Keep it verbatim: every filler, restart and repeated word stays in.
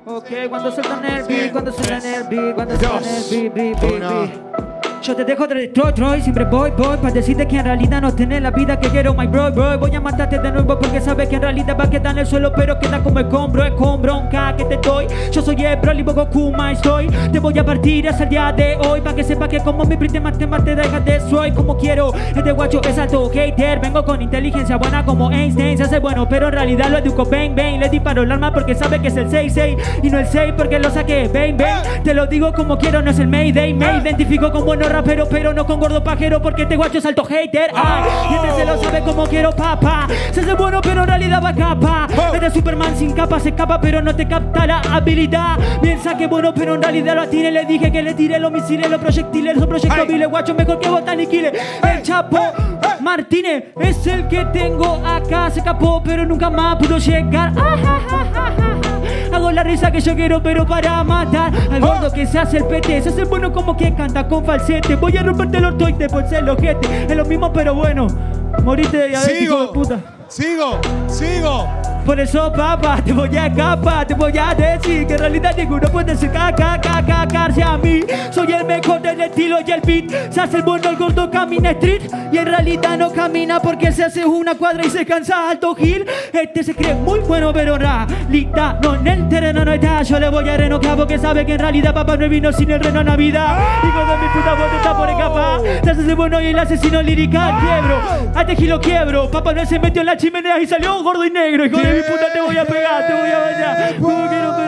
Ok, cuando sueltan el beat, cuando sueltan el beat, cuando sueltan el beat, beat, beat, beat. Yo te dejo de Detroit, Troy, siempre voy, voy para decirte que en realidad no tenés la vida que quiero, my bro, bro. Voy a matarte de nuevo porque sabes que en realidad va a quedar en el suelo, pero queda como el combro, es con bronca que te doy. Yo soy el Broly, Goku, my estoy. Te voy a partir hasta el día de hoy para que sepas que como mi prite más te más te deja destroy como quiero. Este guacho es alto hater, vengo con inteligencia buena como Einstein. Se hace bueno, pero en realidad lo educo, bang, bang. Le disparo el arma porque sabe que es el seis seis y no el seis porque lo saqué, bang, bang. Te lo digo como quiero, no es el Mayday. Me identifico con buenos rapero, pero no con gordo pajero porque este guacho es alto hater. Ay, y este se lo sabe como quiero, papá. Se hace bueno, pero en realidad va capa. Este Superman sin capa se escapa, pero no te capta la habilidad. Piensa que bueno, pero en realidad lo atine. Le dije que le tiré los misiles, los proyectiles, los proyectiles, guacho, mejor que vos te aniquile. El Chapo Martínez es el que tengo acá. Se escapó, pero nunca más pudo llegar. Ah, ja, ja, ja, ja. Hago la risa que yo quiero, pero para matar al gordo que se hace el pete. Se hace bueno como que canta con falsete. Voy a romperte el orto y te puse el ojete. Es lo mismo, pero bueno. Moriste de diabetes, hijo de puta. Sigo, sigo. Por eso, papá, te voy a escapar, te voy a decir que en realidad ninguno puede ser caca, caca, cacarse a mí. Soy el mejor del estilo y el beat. Se hace el bueno, el gordo camina street. Y en realidad no camina porque se hace una cuadra y se cansa alto gil. Este se cree muy bueno, pero en realidad no, en el terreno no está. Yo le voy a renocar porque sabe que en realidad papá no vino sin el reno a Navidad. Hijo de mi puta, vos te estás por escapar. Se hace el bueno y el asesino lírica quiebro. A este gil lo quiebro. Papá no se metió en la chimenea y salió gordo y negro. Hijo de mi puta, te voy a pegar, te voy a bañar.